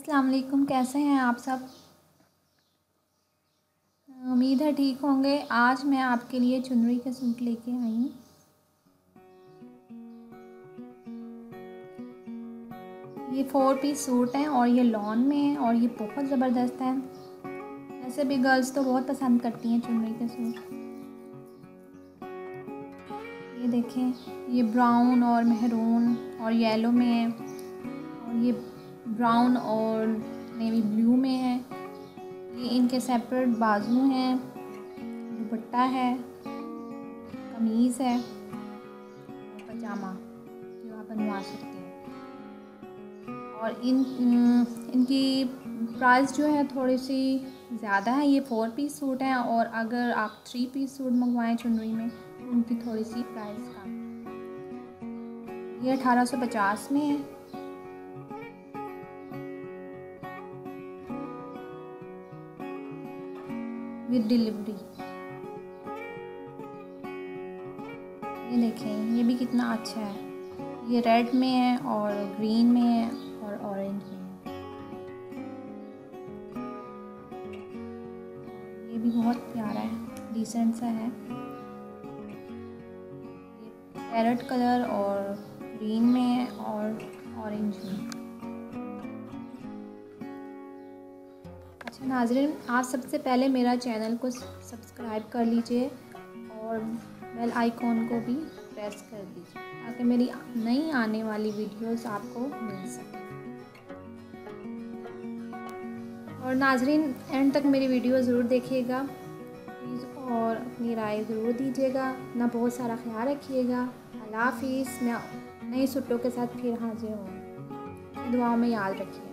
अस्सलाम वालेकुम, कैसे हैं आप सब। उम्मीद है ठीक होंगे। आज मैं आपके लिए चुनरी के सूट लेके आई हूँ। ये 4 पीस सूट हैं और ये लॉन में है और ये बहुत ज़बरदस्त है। ऐसे भी गर्ल्स तो बहुत पसंद करती हैं चुनरी के सूट। ये देखें, ये ब्राउन और मेहरून और येलो में है और ये ब्राउन और नेवी ब्लू में है। ये इनके सेपरेट बाजू हैं, दुपट्टा है, कमीज़ है, पजामा जो आप बनवा सकते हैं। और इनकी प्राइस जो है थोड़ी सी ज़्यादा है। ये 4 पीस सूट हैं और अगर आप 3 पीस सूट मंगवाएं चुनरी में तो उनकी थोड़ी सी प्राइस कम। ये 1850 में है। With delivery. ये देखें, ये भी कितना अच्छा है। ये रेड में है और ग्रीन में है और ऑरेंज में है। ये भी बहुत प्यारा है, डिसेंट सा है। ये पैरेट कलर और ग्रीन में है और ऑरेंज में। अच्छा नाज़रीन, आप सबसे पहले मेरा चैनल को सब्सक्राइब कर लीजिए और बेल आइकॉन को भी प्रेस कर दीजिए ताकि मेरी नई आने वाली वीडियोस आपको मिल सके। और नाज़रीन, एंड तक मेरी वीडियो ज़रूर देखिएगा प्लीज़ और अपनी राय ज़रूर दीजिएगा। अपना बहुत सारा ख्याल रखिएगा। अल्लाह हाफिज़। मैं नए सूटों के साथ फिर हाजिर हूँ। दुआओं में याद रखिए।